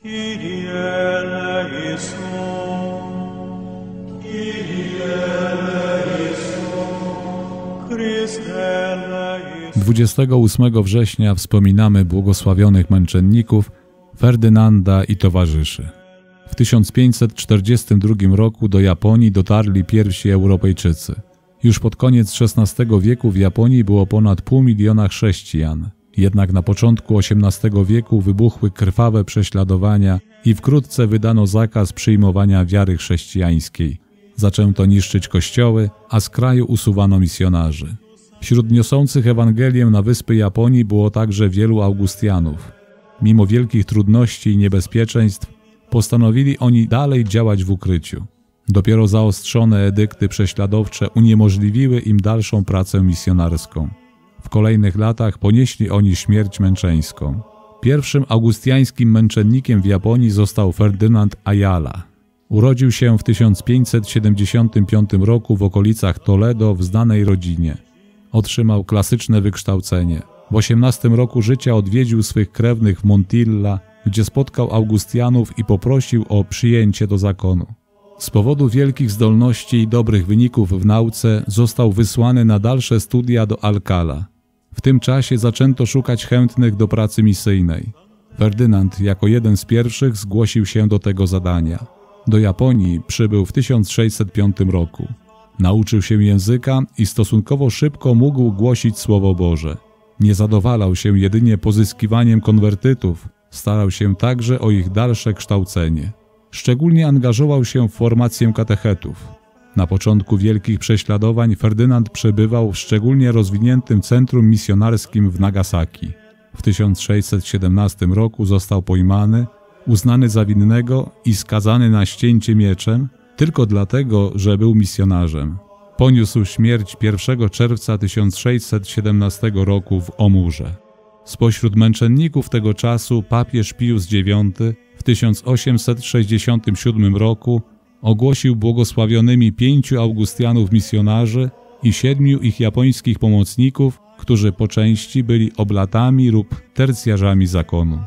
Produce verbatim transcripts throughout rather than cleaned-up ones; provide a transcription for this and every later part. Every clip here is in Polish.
dwudziestego ósmego września wspominamy błogosławionych męczenników Ferdynanda i towarzyszy. W tysiąc pięćset czterdziestym drugim roku do Japonii dotarli pierwsi Europejczycy. Już pod koniec szesnastego wieku w Japonii było ponad pół miliona chrześcijan. Jednak na początku osiemnastego wieku wybuchły krwawe prześladowania i wkrótce wydano zakaz przyjmowania wiary chrześcijańskiej. Zaczęto niszczyć kościoły, a z kraju usuwano misjonarzy. Wśród niosących Ewangelię na wyspy Japonii było także wielu Augustianów. Mimo wielkich trudności i niebezpieczeństw postanowili oni dalej działać w ukryciu. Dopiero zaostrzone edykty prześladowcze uniemożliwiły im dalszą pracę misjonarską. W kolejnych latach ponieśli oni śmierć męczeńską. Pierwszym augustiańskim męczennikiem w Japonii został Ferdynand Ayala. Urodził się w tysiąc pięćset siedemdziesiątym piątym roku w okolicach Toledo w znanej rodzinie. Otrzymał klasyczne wykształcenie. W osiemnastym roku życia odwiedził swych krewnych w Montilla, gdzie spotkał Augustianów i poprosił o przyjęcie do zakonu. Z powodu wielkich zdolności i dobrych wyników w nauce został wysłany na dalsze studia do Alcala. W tym czasie zaczęto szukać chętnych do pracy misyjnej. Ferdynand jako jeden z pierwszych zgłosił się do tego zadania. Do Japonii przybył w tysiąc sześćset piątym roku. Nauczył się języka i stosunkowo szybko mógł głosić Słowo Boże. Nie zadowalał się jedynie pozyskiwaniem konwertytów, starał się także o ich dalsze kształcenie. Szczególnie angażował się w formację katechetów. Na początku wielkich prześladowań Ferdynand przebywał w szczególnie rozwiniętym centrum misjonarskim w Nagasaki. W tysiąc sześćset siedemnastym roku został pojmany, uznany za winnego i skazany na ścięcie mieczem tylko dlatego, że był misjonarzem. Poniósł śmierć pierwszego czerwca tysiąc sześćset siedemnastego roku w Omurze. Spośród męczenników tego czasu papież Pius dziewiąty w tysiąc osiemset sześćdziesiątym siódmym roku ogłosił błogosławionymi pięciu Augustianów misjonarzy i siedmiu ich japońskich pomocników, którzy po części byli oblatami lub tercjarzami zakonu.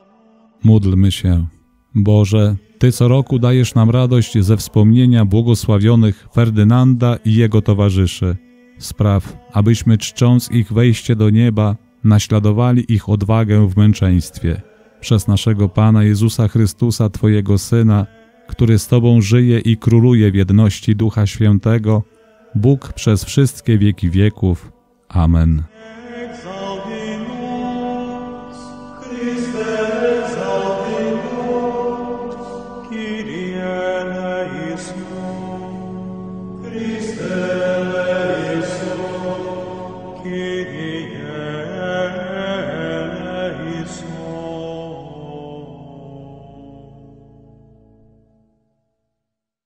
Módlmy się. Boże, Ty co roku dajesz nam radość ze wspomnienia błogosławionych Ferdynanda i jego towarzyszy. Spraw, abyśmy czcząc ich wejście do nieba, naśladowali ich odwagę w męczeństwie. Przez naszego Pana Jezusa Chrystusa, Twojego Syna, który z Tobą żyje i króluje w jedności Ducha Świętego, Bóg przez wszystkie wieki wieków. Amen. Kyrie